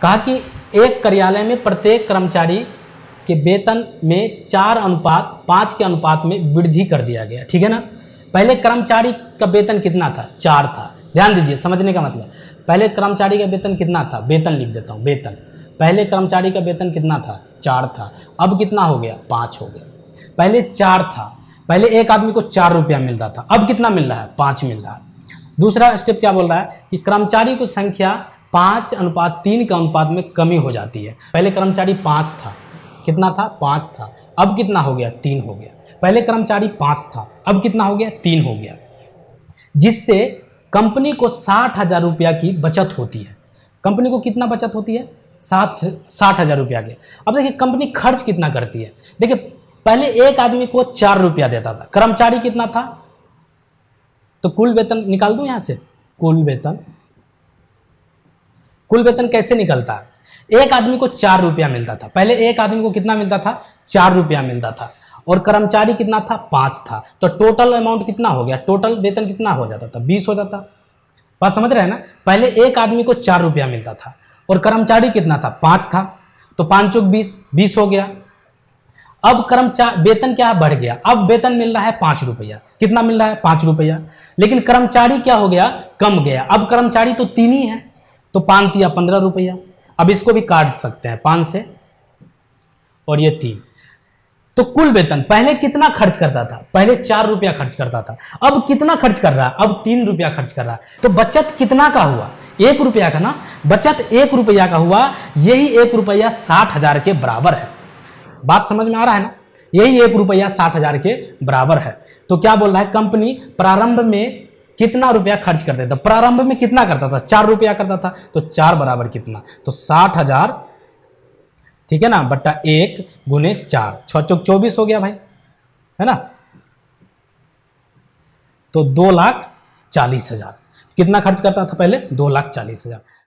कहा कि एक कार्यालय में प्रत्येक कर्मचारी के वेतन में 4:5 के अनुपात में वृद्धि कर दिया गया, ठीक है ना। पहले कर्मचारी का वेतन कितना था, 4 था। ध्यान दीजिए, समझने का मतलब, पहले कर्मचारी का वेतन कितना था, वेतन लिख देता हूँ, वेतन। पहले कर्मचारी का वेतन कितना था, 4 था। अब कितना हो गया, 5 हो गया। पहले 4 था, पहले एक आदमी को 4 रुपया मिल रहा था, अब कितना मिल रहा है, 5 मिल रहा है। दूसरा स्टेप क्या बोल रहा है कि कर्मचारी की संख्या 5:3 के अनुपात में कमी हो जाती है। पहले कर्मचारी 5 था, कितना था, 5 था। अब कितना हो गया, 3 हो गया। पहले कर्मचारी 5 था, अब कितना हो गया, 3 हो गया। जिससे कंपनी को 60,000 रुपया की बचत होती है। कंपनी को कितना बचत होती है, 60,000 रुपया की। अब देखिए कंपनी खर्च कितना करती है। देखिए पहले एक आदमी को 4 रुपया देता था, कर्मचारी कितना था, तो कुल वेतन निकाल दूं यहां से। कुल वेतन कैसे निकलता है, एक आदमी को 4 रुपया मिलता था। पहले एक आदमी को कितना मिलता था, 4 रुपया मिलता था, और कर्मचारी कितना था, 5 था। तो टोटल अमाउंट कितना हो गया, टोटल वेतन कितना हो जाता था, 20 हो जाता। बात समझ रहे हैं ना। पहले एक आदमी को 4 रुपया मिलता था और कर्मचारी कितना था, 5 था, तो 5 चौक 20 हो गया। अब कर्मचारी वेतन क्या बढ़ गया, अब वेतन मिल रहा है 5 रुपया। कितना मिल रहा है, 5 रुपया। लेकिन कर्मचारी क्या हो गया, कम गया। अब कर्मचारी तो 3 ही है, तो 5 या 15 रुपया। अब इसको भी काट सकते हैं 5 से, और ये 3। तो कुल वेतन पहले कितना खर्च करता था, पहले 4 रुपया खर्च करता था, अब कितना खर्च कर रहा है, अब 3 रुपया खर्च कर रहा है। तो बचत कितना का हुआ, 1 रुपया का ना, बचत 1 रुपया का हुआ। यही 1 रुपया 60,000 के बराबर है। बात समझ में आ रहा है ना, यही 1 रुपया 60,000 के बराबर है। तो क्या बोल रहा है, कंपनी प्रारंभ में कितना रुपया खर्च करता था, प्रारंभ में कितना करता था, 4 रुपया करता था। तो 4 बराबर कितना, तो 60,000, ठीक है ना, बट्टा 1 गुने 4, 6 चौक 24 हो गया भाई, है ना। तो 2,40,000 कितना खर्च करता था पहले, 2,40,000।